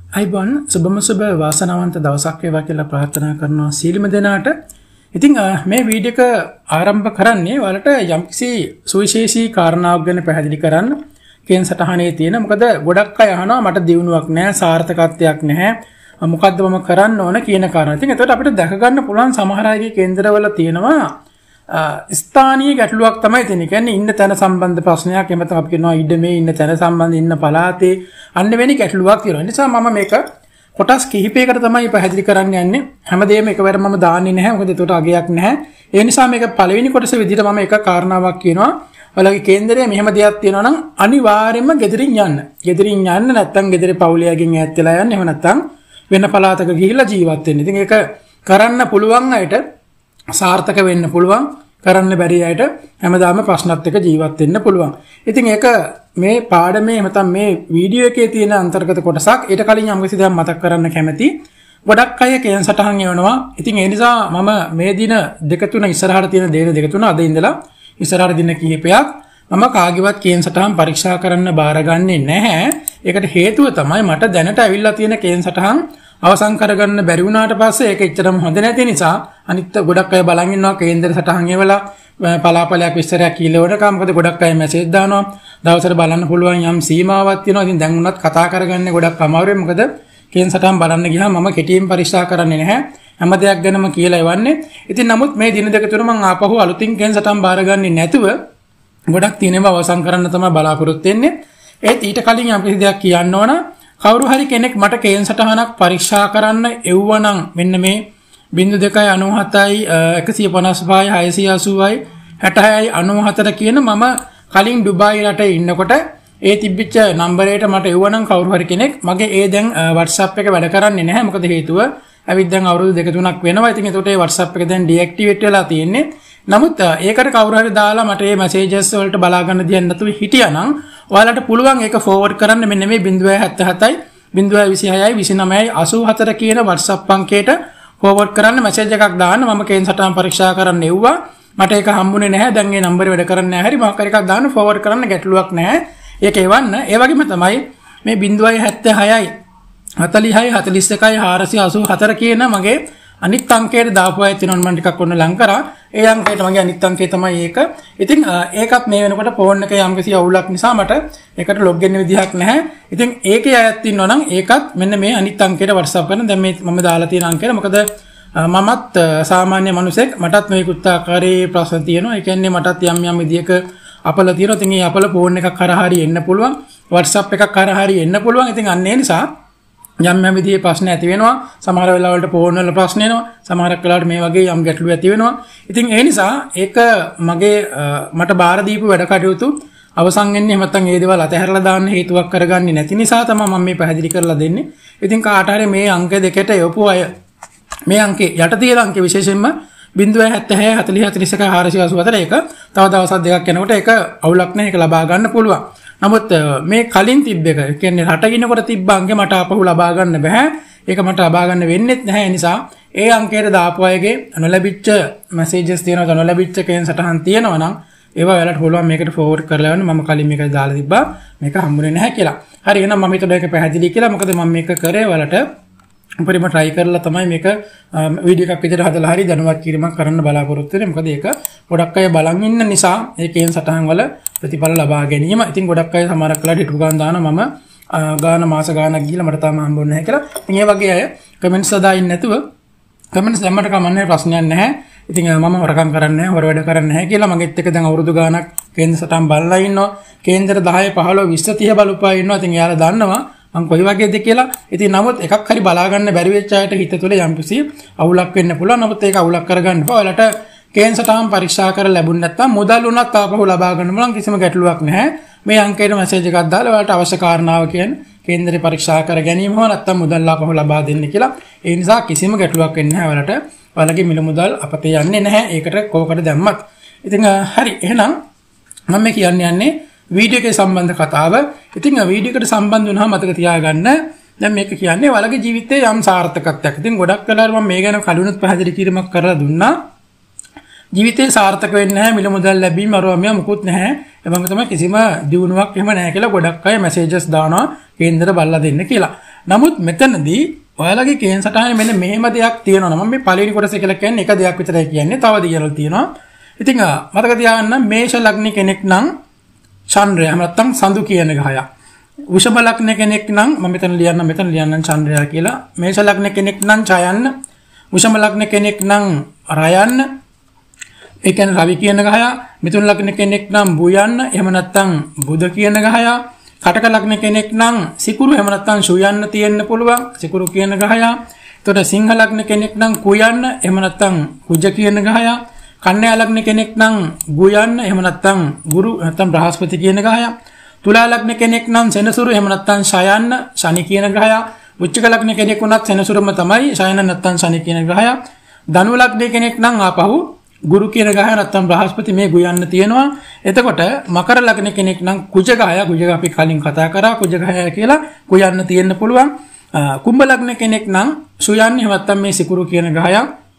අයිබෝන් සුබම සුබ වාසනාවන්ත දවසක් වේවා කියලා ප්‍රාර්ථනා කරනවා සීලම දෙනාට. ඉතින් මේ වීඩියෝ එක ආරම්භ කරන්නේ ඔයාලට යම්කිසි සුවිශේෂී කාරණාවක් ගැන පැහැදිලි කරන්න කියන සටහනේ තියෙන. මොකද ගොඩක් අය අහනවා මට දියුණුවක් නැහැ, සාර්ථකත්වයක් නැහැ. මොකද්ද මම කරන්න ඕන කියන කාරණා. ඉතින් එතකොට අපිට දැක ගන්න පුළුවන් සමහර අයගේ කේන්දරවල තියෙනවා ස්ථානීය ගැටලුවක් තමයි තියෙන්නේ. කියන්නේ ඉන්න තැන සම්බන්ධ ප්‍රශ්නයක්. එහෙම නැත්නම් අපි කියනවා ඉඩමේ ඉන්න තැන සම්බන්ධ ඉන්න පළාතේ අන්න වෙනි ගැටලුවක් තියෙනවා. නිසා මම මේක කොටස් කිහිපයකට තමයි පැහැදිලි කරන්න යන්නේ. හැමදේම එකවර මම දාන්නේ නැහැ. මොකද ඒකට අගයක් නැහැ. ඒ නිසා මේක පළවෙනි කොටස විදිහට මම එක කාරණාවක් කියනවා. ඔයාලගේ කේන්දරයේ මෙහෙම දෙයක් තියෙනවා නම් අනිවාර්යයෙන්ම ගෙදරින් යන්න. ගෙදරින් යන්න නැත්නම් ගෙදරේ පවුලයකින් ඈත් වෙලා යන්න. එහෙම නැත්නම් වෙන පළාතක ගිහිල්ලා ජීවත් වෙන්න. ඉතින් ඒක කරන්න පුළුවන් අයට සාර්ථක වෙන්න පුළුවන්, කරන්න බැරි අයට හැමදාම ප්‍රශ්නත් එක්ක ජීවත් වෙන්න පුළුවන්. ඉතින් ඒක මේ පාඩමේ නැත්නම් මේ වීඩියෝ එකේ තියෙන අන්තර්ගත කොටසක්. ඊට කලින් යම් කිසි දෙයක් මතක් කරන්න කැමැති. ගොඩක් අය කේන් සටහන් එවනවා. ඉතින් ඒ නිසා මම මේ දින දෙක තුන ඉස්සරහට තියෙන දේන දෙක තුන අද ඉඳලා ඉස්සරහට දින කිහිපයක් මම කාගේවත් කේන් සටහන් පරීක්ෂා කරන්න බාරගන්නේ නැහැ. ඒකට හේතුව තමයි මට දැනට ඇවිල්ලා තියෙන කේන් සටහන් අවසන් කරගන්න බැරි වුණාට පස්සේ ඒක එච්චරම හොඳ නැති නිසා අනිත් ගොඩක් අය බලන් ඉන්නවා කේන්දර සටහන් එවලා පලාපලයක් විස්තරයක් කියලාවනකම්. මොකද ගොඩක් අය මැසේජ් දානවා. දවසට බලන්න පුළුවන් යම් සීමාවක් තියෙනවා. ඉතින් දැන් උනත් කතා කරගන්නේ ගොඩක් අමාරුයි. මොකද කේන් සටහන් බලන්න ගියාම මම කෙටියෙන් පරීක්ෂා කරන්නේ නැහැ. හැම දෙයක් ගැනම කියලා එවන්නේ. ඉතින් නමුත් මේ දින දෙක තුන මම ආපහු අලුතින් කේන් සටහන් බාරගන්නේ නැතුව ගොඩක් තියෙනවා අවසන් කරන්න තමයි බලාපොරොත්තු වෙන්නේ. ඒත් ඊට කලින් යම් කිසි දෙයක් කියන්න ඕන. කවුරු හරි කෙනෙක් මට කේන් සටහනක් පරීක්ෂා කරන්න එව්වනම් මෙන්න මේ 0297යි 155යි 680යි 66යි 94 කියන මම කලින් ඩුබායි රටේ ඉන්නකොට ඒ තිබිච්ච නම්බරයට මට එව්වනම් කවුරු හරි කෙනෙක් මගේ ඒ දැන් WhatsApp එක වැඩ කරන්නේ නැහැ. මොකද හේතුව ඇවිත් දැන් අවුරුදු 2-3ක් වෙනවා. ඉතින් ඒකට ඒ WhatsApp එක දැන් ඩිඇක්ටිවේට් වෙලා තියෙන්නේ. නමුත් ඒකට කවුරු හරි දාලා මට මේ මැසේජස් වලට බලා ගන්න දෙයක් නැතුව හිටියානම් ඔයාලට පුළුවන් ඒක ෆෝවර්ඩ් කරන්න මෙන්න මේ 077යි 026යි 29යි 84 කියන WhatsApp අංකයට ෆෝවර්ඩ් කරන්න මැසේජ් එකක් දාන්න. මම කේන් සටහන් පරීක්ෂා කරන්න එව්වා. මට ඒක හම්බුනේ නැහැ. දැන් ඒ නම්බරේ වැඩ කරන්නේ නැහැ. හරි මොකක් හරි එකක් දාන්න ෆෝවර්ඩ් කරන්න ගැටලුවක් නැහැ. ඒක එවන්න. ඒ වගේම තමයි මේ 076යි 40යි 41යි 484 කියන මගේ අනිත් අංකයට දාපු අය තියෙනවා. මම ටිකක් ඔන්න ලං කරා. ඒ අංකයට මගේ අනිත් අංකය තමයි ඒක. ඉතින් ඒකත් මේ වෙනකොට ෆෝන් එකේ යම්කිසි අවුලක් නිසා මට ඒකට ලොග් වෙන්න විදිහක් නැහැ. ඉතින් ඒකේ අයත් ඉන්නවා නම් ඒකත් මෙන්න මේ අනිත් අංකයට WhatsApp කරන. දැන් මේ මම දාලා තියෙන අංකයට මොකද මමත් සාමාන්‍ය මිනිසෙක්. මටත් මේකුත් ආකාරයේ ප්‍රශ්න තියෙනවා. ඒ කියන්නේ මටත් යම් විදිහක අපල තියෙනවා. ඉතින් මේ අපල ෆෝන් එකක් කරා හරි එන්න පුළුවන්. WhatsApp එකක් කරා හරි එන්න පුළුවන්. ඉතින් අන්න ඒ නිසා යම් විදිහේ ප්‍රශ්න ඇති වෙනවා. සමහර වෙලාවලට ෆෝන් වල ප්‍රශ්න එනවා. සමහරක් වෙලාවට මේ වගේ යම් ගැටලු ඇති වෙනවා. ඉතින් ඒ නිසා ඒක මට බාර දීපු වැඩ කටයුතු අවසන් වෙන්නේ නැත්නම් ඒ දේවල් අතහැරලා දාන්න හේතුවක් කරගන්නේ නැති නිසා තමයි මම මේ පැහැදිලි කරලා දෙන්නේ. ඉතින් කාට හරි මේ අංක දෙකට යොපු අය මේ අංකේ යට තියෙන අංකේ විශේෂයෙන්ම 076 40 41 484 එක තව දවස් දෙකක් යනකොට ඒක අවුලක් නැහැ. ඒක ලබා ගන්න පුළුවන්. නමුත් මේ කලින් තිබ්බ එක කියන්නේ රටගිනකොට තිබ්බ අංකේ මට ආපහු ලබා ගන්න බෑ. ඒක මට ලබා ගන්න වෙන්නේ නැහැ. ඒ නිසා ඒ අංකයට දාපු අයගේ නොලැබිච්ච මැසේජස් තියෙනවා, නොලැබිච්ච කේන් සටහන් තියෙනවා නම් ඒවා ඔයාලට පුළුවන් මේකට ෆෝවර්ඩ් කරලා යන්න. මම කලින් මේක දාලා තිබ්බා. මේක හම්බුනේ නැහැ කියලා. හරි එහෙනම් මම හිතුවා ඒක පැහැදිලි කියලා. මොකද මම මේක කරේ ඔයාලට උපරිම try කරලා තමයි මේක වීඩියෝ එකක් විදිහට හදලා හරි දැනුවත් කිරීමක් කරන්න බලාපොරොත්තු වෙන්නේ. මොකද ඒක ගොඩක් අය බලන් ඉන්න නිසා ඒ කේන් සටහන් වල ප්‍රතිඵල ලබා ගැනීම. ඉතින් ගොඩක් අය සමහරක් වෙලාවට හිටපු ගාන දානවා මම ගාන මාස ගානක් ගිහලා මට තාම හම්බුනේ නැහැ කියලා. ඉතින් ඒ වගේ අය කමෙන්ට්ස් දාන්න නැතුව කමෙන්ට්ස් දැම්මට කමන්නේ ප්‍රශ්නයක් නැහැ. ඉතින් මම හොරකම් කරන්නේ නැහැ, හොර වැඩ කරන්නේ නැහැ කියලා මගෙත් එක දැන් අවුරුදු ගානක් කේන්ද්‍ර සටහන් බලලා ඉන්නවා. කේන්ද්‍ර 10 15 20 30 බලුපා ඉන්නවා. ඉතින් එයාලා දන්නවා මම කොයි වගේද කියලා. ඉතින් නමුත් එකක් හරි බලා ගන්න බැරි වෙච්ච අයට හිත තුළ යම්කිසි අවුලක් වෙන්න පුළුවන්. නමුත් ඒක අවුලක් කරගන්න බෑ. ඔයාලට කේන් සටහන් පරීක්ෂා කරලා ලැබුණ නැත්නම් මුදල් උනත් ආපහු ලබා ගන්න පුළුවන්. කිසිම ගැටලුවක් නැහැ. මේ අංකයට මැසේජ් එකක් දාලා ඔයාලට අවශ්‍ය කාරණාව කියන්නේ කේන්දරේ පරීක්ෂා කර ගැනීම හෝ නැත්නම් මුදල් ආපහු ලබා දෙන්න කියලා. ඒ නිසා කිසිම ගැටලුවක් වෙන්නේ නැහැ ඔයාලට. ඔයාලගේ මිල මුදල් අපතේ යන්නේ නැහැ. ඒකට කෝකට දැම්මත්. ඉතින් හරි එහෙනම් මම මේ යන්නේ වීඩියෝ එකේ සම්බන්ධ කතාව. ඉතින් වීඩියෝ එකට සම්බන්ධ වුණාම මතක තියාගන්න දැන් මේක කියන්නේ ඔයාලගේ ජීවිතයේ යම් සාර්ථකත්වයක්. ඉතින් ගොඩක් වෙලාවට මම මේ ගැන කලිනුත් පැහැදිලි කිරීමක් කරලා දුන්නා. ජීවිතේ සාර්ථක වෙන්නේ නැහැ, මිල මුදල් ලැබීම අරවමිය මොකුත් නැහැ. ඒ වගේම තමයි කිසිම දියුණුවක් එහෙම නැහැ කියලා ගොඩක් අය මැසේජස් දානවා කේන්දර බලලා දෙන්න කියලා. නමුත් මෙතනදී ඔයාලගේ කේන් සටහනේ මෙන්න මෙහෙම දෙයක් තියෙනවා. මම මේ පළවෙනි කොටස කියලා කියන්නේ එක දෙයක් විතරයි කියන්නේ. තව දියරල් තියෙනවා. ඉතින් මතක තියාගන්න මේෂ ලග්න කෙනෙක් නම් චන්ද්‍රය නැත්තම් සඳු කියන ගහයක්. වෘෂභ ලග්න කෙනෙක් නම් මම මෙතන ලියන්නම් චන්ද්‍රය කියලා. මේෂ ලග්න කෙනෙක් නම් ඡයන්න. වෘෂභ ලග්න කෙනෙක් නම් රයන්න. ඒ කියන්නේ රවි කියන ගහය. මිථුන ලග්න කෙනෙක් නම් බුයන්න. එහෙම නැත්තම් බුධ කියන ගහය. කටක ලග්න කෙනෙක් නම් සිකුරු එහෙම නැත්තම් ශුයන්න තියෙන්න පුළුවන්. සිකුරු කියන ගහය. එතකොට සිංහ ලග්න කෙනෙක් නම් කුයන්න. එහෙම නැත්තම් කුජ කියන ගහය. කන්‍යා ලග්න කෙනෙක් නම් ගුයන්න. එහෙම නැත්තම් ගුරු නැත්තම් බ්‍රහස්පති කියන ගහය. තුලා ලග්න කෙනෙක් නම් සෙනසුරු එහෙම නැත්තම් ශයන්න. ශනි කියන ගහය. වෘශ්චික ලග්න කෙනෙක් වුණත් සෙනසුරුම තමයි ශයන නැත්තම් ශනි කියන ගහය. ධනු ලග්න කෙනෙක් නම් ආපහු ගුරු කියන ගහය නැත්තම් බ්‍රහස්පති මේ ගුයන්න තියෙනවා. එතකොට මකර ලග්න කෙනෙක් නම් කුජ ගහය. කුජ අපි කලින් කතා කරා කුජ ගහය කියලා ගුයන්න තියෙන්න පුළුවන්. කුම්භ ලග්න කෙනෙක් නම් ශුයන්න එහෙම නැත්තම් මේ සිකුරු කියන ගහය.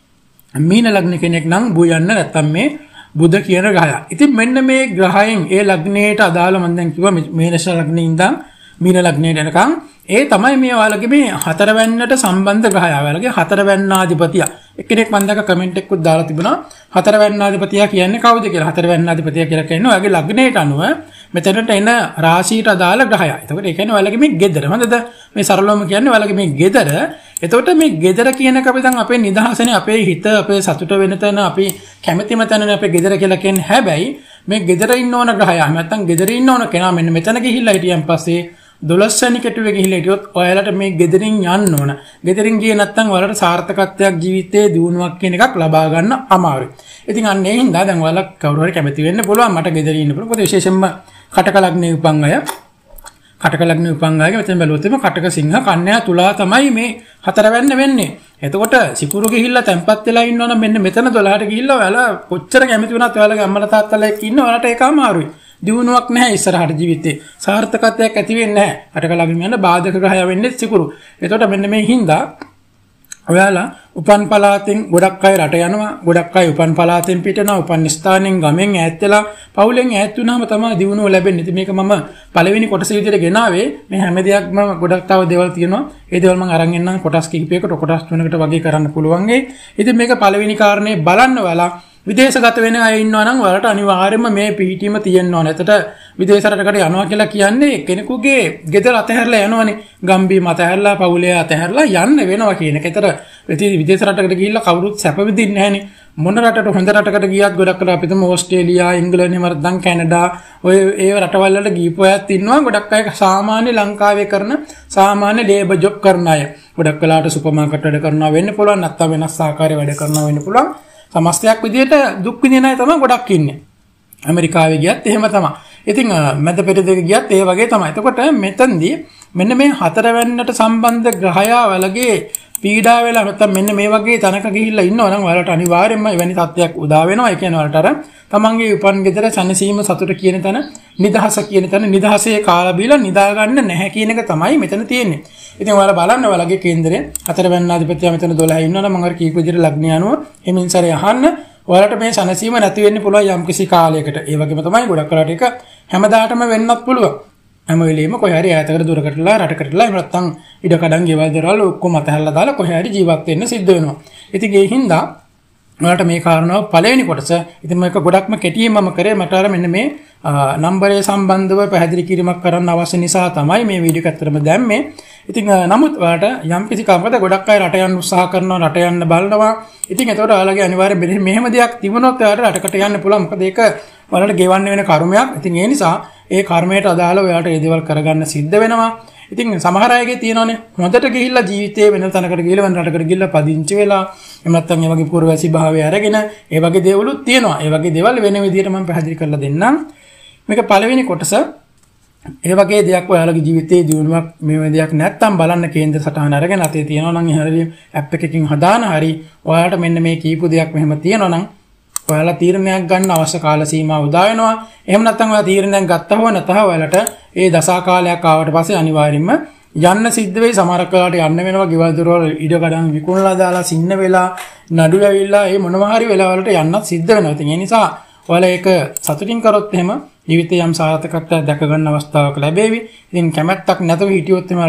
මීන ලග්න කෙනෙක් නම් බුයන්න නැත්තම් මේ බුධ කියන ගහය. ඉතින් මෙන්න මේ ග්‍රහයන් ඒ ලග්නයට අදාළ මම දැන් කිව්වා මේෂ ලග්නේ ඉඳන් මීන ලග්නයට එනකන් ඒ තමයි මේ ඔයාලගේ මේ හතරවැන්නට සම්බන්ධ ග්‍රහය. ඔයාලගේ හතරවැන්නාධිපතිය. එක්කෙනෙක් මම දැක්ක කමෙන්ට් එකකුත් දාලා තිබුණා හතරවැන්නාධිපතිය කියන්නේ කවුද කියලා. හතරවැන්නාධිපතිය කියලා කියන්නේ ඔයාගේ ලග්නයට අනුව මෙතනට එන රාශියට අදාළ ග්‍රහය. එතකොට ඒ කියන්නේ ඔයාලගේ මේ ගෙදර. හොඳද? මේ සරලවම කියන්නේ ඔයාලගේ මේ ගෙදර. එතකොට මේ ගෙදර කියනක අපි දැන් අපේ නිදහසනේ අපේ හිත අපේ සතුට වෙන තැන අපි කැමැතිම තැනනේ අපේ ගෙදර කියලා කියන්නේ. හැබැයි මේ ගෙදර ඉන්න ඕන ග්‍රහය නැත්තම් ගෙදර ඉන්න ඕන කෙනා මෙන්න මෙතන ගිහිල්ලා හිටියන් පස්සේ 12 වෙනි කෙටුවේ ගිහිල්ලා හිටියොත් ඔයාලට මේ ගෙදරින් යන්න ඕන. ගෙදරින් ගියේ නැත්තම් ඔයාලට සාර්ථකත්වයක් ජීවිතයේ දියුණුවක් කියන එකක් ලබා ගන්න අමාරුයි. ඉතින් අන්න ඒ හින්දා දැන් ඔයාලා කවුරු හරි කැමති වෙන්න පුළුවන් මට ගෙදරින් ඉන්න පුළුවන්. මොකද විශේෂයෙන්ම කටක ලග්නේ උපන් අය කටක ලග්නේ උපන් අයගේ මෙතන බැලුවොත් එimhe කටක සිංහ කන්‍යා තුලා තමයි මේ හතරවැන්න වෙන්නේ. එතකොට සිකුරු ගිහිල්ලා තැම්පත් වෙලා ඉන්නවනම් මෙන්න මෙතන 12ට ගිහිල්ලා ඔයාලා කොච්චර කැමති වුණත් ඔයාලගේ අම්මලා තාත්තලා එක්ක ඉන්න ඔයාලට ඒක අමාරුයි. දියුණුවක් නැහැ ඉස්සරහට ජීවිතේ. සාර්ථකත්වයක් ඇති වෙන්නේ නැහැ. කටක ලග්න යන බාධක ග්‍රහය වෙන්නේ සිකුරු. එතකොට මෙන්න මේ හින්දා ඔයාලා උපන් පළාතෙන් ගොඩක් අය රට යනවා. ගොඩක් අය උපන් පළාතෙන් පිට යනවා. උපන් ස්ථානෙන් ගමෙන් ඈත් වෙලා පවුලෙන් ඈත් වුණාම තමයි දියුණුව ලැබෙන්නේ. ඉතින් මේක මම පළවෙනි කොටස විදිහට ගෙනාවේ. මේ හැම දෙයක්ම ගොඩක් තව දේවල් තියෙනවා. ඒ දේවල් මම අරන් එන්නම් කොටස් කිහිපයකට කොටස් තුනකට වගේ කරන්න පුළුවන්. ඉතින් මේක පළවෙනි කාරණේ බලන්න ඔයාලා විදේශගත වෙන අය ඉන්නවා නම් ඔයාලට අනිවාර්යයෙන්ම මේ පිහිටීම තියෙන්න ඕන. එතට විදේශ රටකට යනවා කියලා කියන්නේ කෙනෙකුගේ ගෙදර අතහැරලා යනවනේ. ගම්බීම අතහැරලා පවුලේ අතහැරලා යන්න වෙනවා කියන එක. ඒතර විදේශ රටකට ගිහිල්ලා කවුරුත් සැප විඳින්නේ නැහනේ. මොන රටට හොඳ රටකට ගියත් ගොඩක් කරලා අපි තම ඕස්ට්‍රේලියා, ඉංග්‍රීසි, නැත්නම් කැනඩා ඔය ඒ රටවල් වලට ගිහපු අයත් ඉන්නවා. ගොඩක් අය සාමාන්‍ය ලංකාවේ කරන සාමාන්‍ය ලේබර් ජොබ් කරන අය. ගොඩක් වෙලාවට සුපර් මාකට් වැඩ කරනවා වෙන්න පුළුවන්. නැත්නම් වෙනස් ආකාරයේ වැඩ කරනවා වෙන්න පුළුවන්. සමස්තයක් විදියට දුක් විඳින අය තමයි ගොඩක් ඉන්නේ. ඇමරිකාවේ ගියත් එහෙම තමයි. ඉතින් මැද පෙරදිග ගියත් ඒ වගේ තමයි. එතකොට මෙතනදී මෙන්න මේ හතරවැන්නට සම්බන්ධ ග්‍රහයා වලගේ පීඩා වෙලා නැත්නම් මෙන්න මේ වගේ තැනක ගිහිල්ලා ඉන්නවා නම් ඔයාලට අනිවාර්යයෙන්ම එවැනි තත්ත්වයක් උදා වෙනවා. ඒ කියන්නේ ඔයාලට අර තමන්ගේ උපන් ගෙදර සැනසීම සතුට කියන තැන නිදහස කියන තැන නිදහසේ කාලා බීලා නිදා ගන්න නැහැ කියන එක තමයි මෙතන තියෙන්නේ. ඉතින් ඔයාලා බලන්න ඔයාලගේ කේන්දරේ හතරවැන්නාධිපතියා මෙතන 12 ඉන්නවනම් මම අර කීප විදිහට ලග්නය අනුව එමින්සරේ අහන්න ඔයාලට මේ සැනසීම නැති වෙන්න පුළුවන් යම්කිසි කාලයකට. ඒ වගේම තමයි ගොඩක් වෙලාට ඒක හැමදාටම වෙන්නත් පුළුවන්. හැම වෙලෙම කොහේ හරි ඈතකට දුරකටලා රටකටලා එහෙම නැත්නම් ඉඩකඩම් ගෙවල් දරවල් ඔක්කොම අතහැරලා දාලා කොහේ හරි ජීවත් වෙන්න සිද්ධ වෙනවා. ඉතින් ඒ හින්දා ඔයාලට මේ කාරණාව පළවෙනි කොටස ඉතින් මේක ගොඩක්ම කෙටියෙන් මම කරේ මට අර මෙන්න මේ නම්බරේ සම්බන්ධව පැහැදිලි කිරීමක් කරන්න අවශ්‍ය නිසා තමයි මේ වීඩියෝ එක අතරම දැම්මේ. ඉතින් නමුත් ඔයාලට යම් කිසි කමකට ගොඩක් අය රට යන්න උත්සාහ කරනවා රට යන්න බලනවා. ඉතින් ඒතකොට ඔයාලගේ අනිවාර්යයෙන් මෙහෙම දෙයක් තිබුණොත් ඔයාලට රටකට යන්න පුළුවන්. මොකද ඒක ඔයාලට ගෙවන්න වෙන කර්මයක්. ඉතින් ඒ නිසා ඒ කර්මයට අදාළව ඔයාලට මේ දේවල් කරගන්න සිද්ධ වෙනවා. ඉතින් සමහර අයගේ තියෙනවානේ හොඳට ගිහිල්ලා ජීවිතේ වෙන තැනකට ගිහිල්ලා වෙන රටකට ගිහිල්ලා පදිංචි වෙලා එහෙම නැත්නම් ඒ වගේ පුරවැසි භාවය අරගෙන ඒ වගේ දේවලුත් තියෙනවා. ඒ වගේ දේවල් වෙන විදිහට මම පැහැදිලි කරලා දෙන්නම්. මේක පළවෙනි කොටස. ඒ වගේ දෙයක් ඔයාලගේ ජීවිතයේ දියුණුවක් මේ දෙයක් නැත්තම් බලන්න කේන්ද්‍ර සටහන අරගෙන අතේ තියෙනවා නම් එහෙනම් ඇප් එකකින් හදාන හරි ඔයාලට මෙන්න මේ කීප දෙයක් මෙහෙම තියෙනවා නම් ඔයාලා තීරණයක් ගන්න අවශ්‍ය කාල සීමාව උදා වෙනවා. එහෙම නැත්නම් ඔයාලා තීරණයක් ගත්තා හෝ නැතහ ඔයාලට ඒ දසා කාලයක් ආවට පස්සේ අනිවාර්යයෙන්ම යන්න සිද්ධ වෙයි. සමහරක් වෙලාවට යන්න වෙනවා. ගෙවල් දොරවල් ඉඩ කඩන් විකුණලා දාලා සින්න වෙලා නඩු ඇවිල්ලා ඒ මොනවා හරි වෙලාවලට යන්නත් සිද්ධ වෙනවා. ඉතින් ඒ නිසා ඔයාලා ඒක සතුටින් කරොත් එහෙම ජීවිතේ යම් සාර්ථකත්වයක් දැක ගන්න අවස්ථාවක් ලැබෙවි. ඉතින් කැමැත්තක් නැතුව හිටියොත් එමලට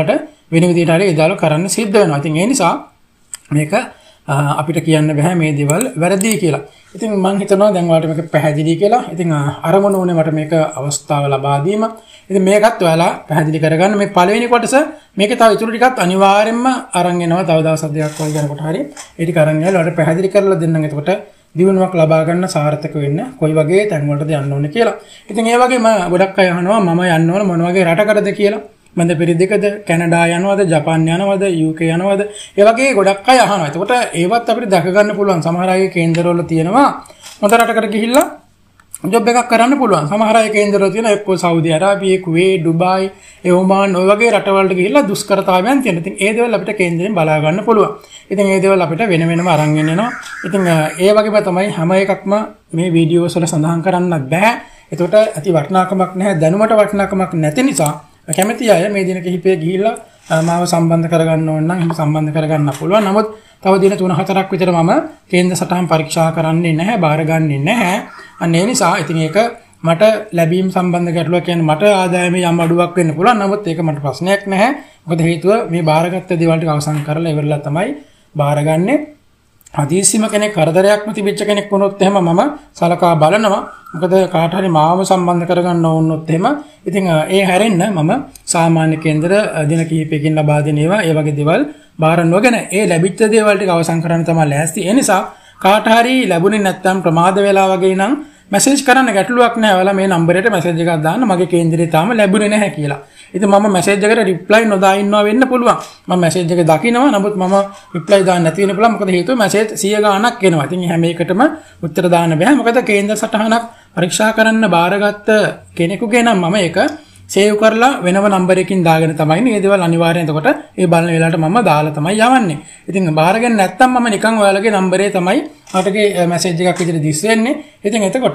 වෙන විදිහට හරි එදාලා කරන්න සිද්ධ වෙනවා. ඉතින් ඒ නිසා මේක අපිට කියන්න බෑ මේ දේවල් වැරදි කියලා. ඉතින් මම හිතනවා දැන් ඔයාලට මේක පැහැදිලි කියලා. ඉතින් අරමුණ උනේ මට මේක අවස්ථාව ලබා දීම. ඉතින් මේකත් ඔයාලා පැහැදිලි කරගන්න. මේ පළවෙනි කොටස මේකේ තව ඉතුරු ටිකත් අනිවාර්යෙන්ම අරන් එනවා. තව දවස් දෙකක් වගේ යනකොට හරි ඒ ටික අරන් එනවා. ඔයාලට පැහැදිලි කරලා දෙන්නම්. එතකොට දිනුවක් ලබා ගන්න සාර්ථක වෙන්න කොයි වගේ තැන් වලටද යන්න ඕනේ කියලා. ඉතින් ඒ වගේම ගොඩක් අය අහනවා මම යන්න ඕන මොන වගේ රටකටද කියලා. මන්ද පෙරිදෙකද කැනඩා යනවද ජපාන් යනවද UK යනවද ඒ වගේ ගොඩක් අය අහනවා. එතකොට ඒවත් අපිට දැක ගන්න පුළුවන්. සමහර අය කේන්දරවල තියෙනවා හොඳ රටකට ගිහිල්ලා ජොබ් එකක් කරන්න පුළුවන්. සමහර අය කේන්දරවල තියෙන එක්ක සෞදි අරාබියේ කුවේට් ඩුබායි ඔමාන් ඔය වගේ රටවලට ගිහිල්ලා දුෂ්කරතාවයන් තියෙන. ඉතින් ඒ දේවල් අපිට කේන්දරෙන් බලා ගන්න පුළුවන්. ඉතින් ඒ දේවල් අපිට වෙන වෙනම අරන් එනවා. ඉතින් ඒ වගේම තමයි හැම එකක්ම මේ වීඩියෝස් වල සඳහන් කරන්නත් බෑ. එතකොට ඇති වටිනාකමක් නැහැ. දැනුමට වටිනාකමක් නැති නිසා කැමති අය මේ දින කිහිපේ ගිහිල්ලා මාව සම්බන්ධ කරගන්න ඕන නම් එහෙම සම්බන්ධ කරගන්න පුළුවන්. නමුත් තව දින 3-4ක් විතර මම කේන්ද්‍ර සටහන් පරීක්ෂා කරන්නේ නැහැ, බාරගන්නේ නැහැ. අන්න ඒ නිසා ඉතින් ඒක මට ලැබීම් සම්බන්ධ ගැටලුවක් කියන්නේ මට ආදායමේ යම් අඩුවක් වෙන්න පුළුවන්. නමුත් ඒක මට ප්‍රශ්නයක් නැහැ. මොකද හේතුව මේ බාරගත්ත දේවල් ටික අවසන් කරලා ඉවරලා තමයි බාරගන්නේ. හදිස්සියම කෙනෙක් කරදරයක්ම තිබිච්ච කෙනෙක් වුණොත් එහෙම මම සලකා බලනවා. මොකද කාට හරි මාව සම්බන්ධ කරගන්න ඕනොත් එහෙම ඉතින් ඒ හැරෙන්න මම සාමාන්‍ය කේන්දර දින කිහිපයකින් ලබා දෙන ඒවා ඒ වගේ දේවල් බාර නොගෙන ඒ ලැබිච්ච දේවල් ටික අවසන් කරන්න තමයි ලෑස්ති. ඒ නිසා කාට හරි ලැබුණේ නැත්නම් ප්‍රමාද වෙලා වගේ නම් මැසේජ් කරන්න ගැටලුවක් නැහැ. ඔයාලා මේ නම්බරයට මැසේජ් එකක් දාන්න මගේ කේන්දරේ තාම ලැබුණේ නැහැ කියලා. ඉතින් මම මැසේජ් එකට රිප්ලයි නොදා ඉන්නවා වෙන්න පුළුවන්. මම මැසේජ් එක දකිනවා. නමුත් මම රිප්ලයි දාන්න නැති වෙන්න පුළුවන්. මොකද හේතුව මැසේජ් 100 ගාණක් එනවා. ඉතින් හැම එකටම උත්තර දාන්න බෑ. මොකද කේන්දර සටහනක් පරීක්ෂා කරන්න බාරගත්ත කෙනෙකුගේ නම් මම ඒක සේව් කරලා වෙනම නම්බරයකින් දාගෙන තමයි මේ දේවල් අනිවාර්යෙන් එතකොට ඒ බලන වෙලාවට මම දාලා තමයි යවන්නේ. ඉතින් බාරගෙන නැත්තම් මම නිකන් ඔයාලගේ නම්බරේ තමයි මටගේ මැසේජ් එකක් විදිහට දිස් වෙන්නේ. ඉතින් එතකොට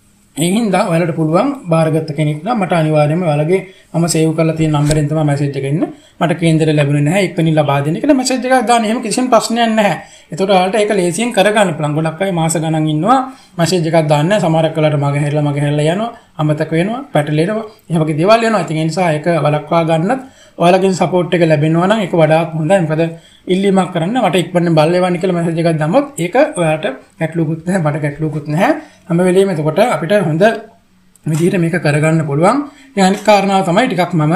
ඒ හින්දා ඔයාලට පුළුවන් බාරගත්ත කෙනෙක් නම් මට අනිවාර්යයෙන්ම ඔයාලගේ මම සේව් කරලා තියෙන නම්බරෙන් තමයි මැසේජ් එක එන්නේ. මට කේන්දරේ ලැබුණේ නැහැ එක්කෙනින් ලබා දෙන්න කියලා මැසේජ් එකක් දාන්න. එහෙම කිසිම ප්‍රශ්නයක් නැහැ. එතකොට ඔයාලට ඒක ලේසියෙන් කරගන්න පුළුවන්. ගොඩක් අය මාස ගණන් ඉන්නවා මැසේජ් එකක් දාන්න නැහැ. සමහරක් වෙලාවට මගහැරලා යනවා, අමතක වෙනවා, පැටලෙනවා. ඒ වගේ දේවල් වෙනවා. ඉතින් ඒ නිසා ඒක වළක්වා ගන්නත් ඔයාලගෙන් සපෝට් එක ලැබෙනවා නම් ඒක වඩාත් හොඳයි. මොකද ඉල්ලීමක් කරන්න මට ඉක්මනින් බලලෙවන්න කියලා මැසේජ් එකක් දැම්මොත් ඒක ඔයාලට ගැටලුකුත් නැහැ, මට ගැටලුකුත් නැහැ. හැම වෙලෙම එතකොට අපිට හොඳ විදිහට මේක කරගන්න පුළුවන්. ඒ අනිත් කාරණාව තමයි ටිකක් මම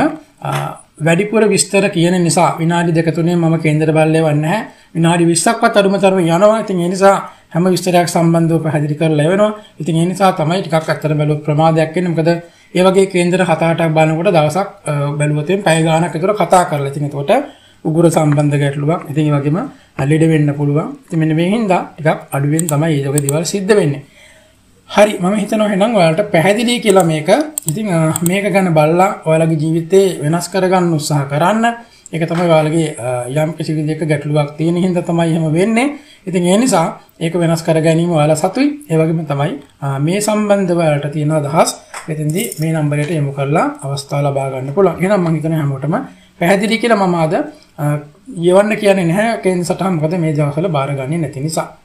වැඩිපුර විස්තර කියන නිසා විනාඩි 2-3 මම කේන්දර බලලෙවන්නේ නැහැ. විනාඩි 20ක්වත් අඩුමතරම යනවා. ඉතින් ඒ නිසා හැම විස්තරයක් සම්බන්ධව පැහැදිලි කරලා එවනවා. ඉතින් ඒ නිසා තමයි ටිකක් අත්තර බැලුවොත් ප්‍රමාදයක් වෙන්නේ. මොකද ඒ වගේ කේන්දර 7-8ක් බලනකොට දවසක් බැලුවොත් පැය ගාණක් විතර කතා කරලා. ඉතින් එතකොට උගුර සම්බන්ධ ගැටලුවක්. ඉතින් ඒ වගේම ලෙඩ වෙන්න පුළුවන්. ඉතින් මෙන්න මේ හින්දා ටිකක් අඩුවෙන් තමයි මේ වගේ දේවල් සිද්ධ වෙන්නේ. හරි මම හිතනවා එහෙනම් ඔයාලට පැහැදිලි කියලා මේක. ඉතින් මේක ගැන බලලා ඔයාලගේ ජීවිතේ වෙනස් කරගන්න උත්සාහ කරන්න. ඒක තමයි ඔයාලගේ යම් කිසි විදිහක ගැටලුවක් තියෙන හින්දා තමයි එහෙම වෙන්නේ. ඉතින් ඒ නිසා ඒක වෙනස් කර ගැනීම ඔයාලා සතුයි. ඒ වගේම තමයි මේ සම්බන්ධව ඔයාලට තියෙන අදහස් මෙතෙන්දී මේ නම්බරයට යොමු කරලා අවස්ථාව ලබා ගන්න පුළුවන්. එහෙනම් මම හිතනවා හැමෝටම පැහැදිලි කියලා මම අද යවන්න කියන්නේ නැහැ කේන්ද්‍ර සටහන්. මොකද මේ දවස්වල බාර ගන්නේ නැති නිසා.